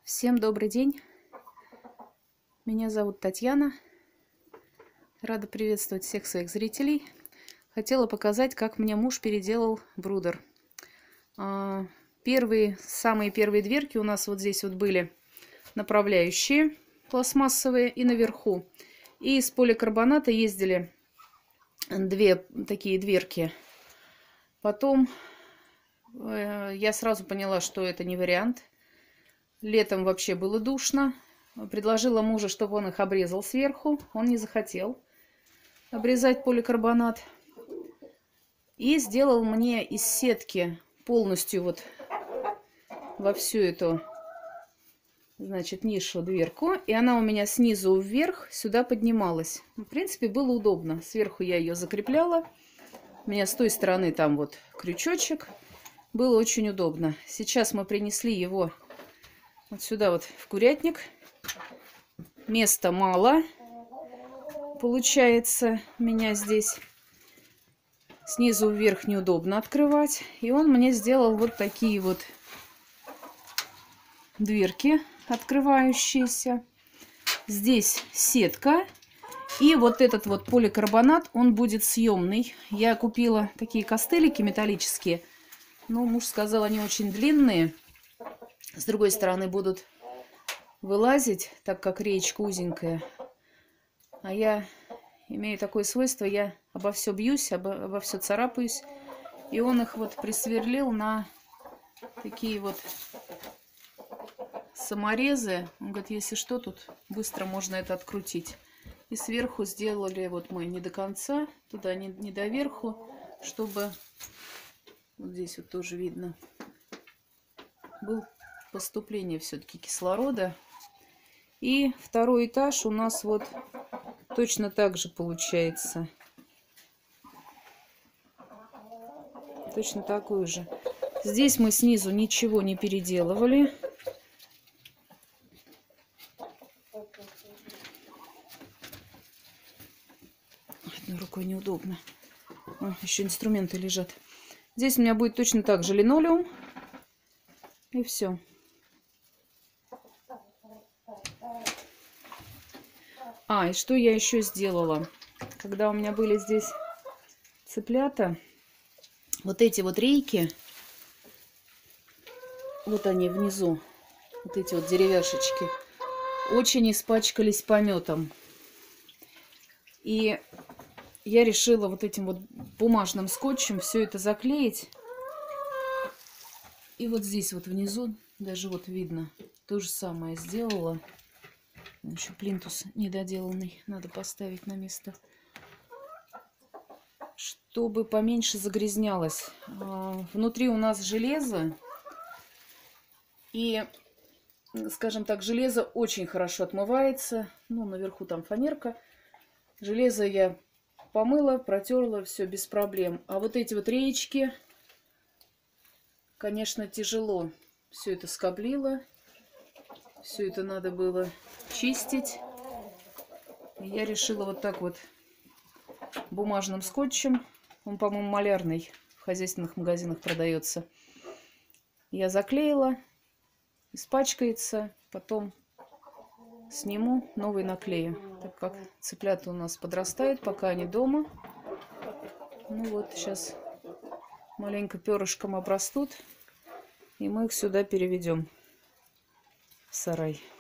Всем добрый день. Меня зовут Татьяна. Рада приветствовать всех своих зрителей. Хотела показать, как мне муж переделал брудер. Самые первые дверки у нас вот здесь вот были направляющие, пластмассовые, и наверху. И из поликарбоната ездили две такие дверки. Потом я сразу поняла, что это не вариант. Летом вообще было душно. Предложила мужу, чтобы он их обрезал сверху. Он не захотел обрезать поликарбонат. И сделал мне из сетки полностью вот во всю эту, значит, нишу дверку. И она у меня снизу вверх сюда поднималась. В принципе, было удобно. Сверху я ее закрепляла. У меня с той стороны там вот крючочек. Было очень удобно. Сейчас мы принесли его вот сюда вот в курятник. Места мало получается у меня здесь. Снизу вверх неудобно открывать. И он мне сделал вот такие вот дверки открывающиеся. Здесь сетка. И вот этот вот поликарбонат, он будет съемный. Я купила такие костылики металлические. Но муж сказал, они очень длинные. С другой стороны будут вылазить, так как речка узенькая. А я имею такое свойство, я обо все бьюсь, обо все царапаюсь. И он их вот присверлил на такие вот саморезы. Он говорит, если что, тут быстро можно это открутить. И сверху сделали вот мы не до конца, туда не до верху, чтобы вот здесь вот тоже видно был поступление все-таки кислорода. И второй этаж у нас вот точно так же получается. Точно такой же. Здесь мы снизу ничего не переделывали. Одной рукой неудобно. О, еще инструменты лежат. Здесь у меня будет точно так же линолеум. И все. И что я еще сделала? Когда у меня были здесь цыплята, вот эти вот рейки, вот они внизу, вот эти вот деревяшечки, очень испачкались пометом. И я решила вот этим вот бумажным скотчем все это заклеить. И вот здесь вот внизу, даже вот видно, то же самое сделала. Еще плинтус недоделанный, надо поставить на место, чтобы поменьше загрязнялось. Внутри у нас железо, и, скажем так, железо очень хорошо отмывается. Ну, наверху там фанерка. Железо я помыла, протерла, все без проблем. А вот эти вот реечки, конечно, тяжело. Все это скоблило. Все это надо было чистить. И я решила вот так вот бумажным скотчем. Он, по-моему, малярный. В хозяйственных магазинах продается. Я заклеила. Испачкается. Потом сниму, новый наклею. Так как цыплята у нас подрастают, пока они дома. Ну вот, сейчас маленько перышком обрастут. И мы их сюда переведем. В сарай.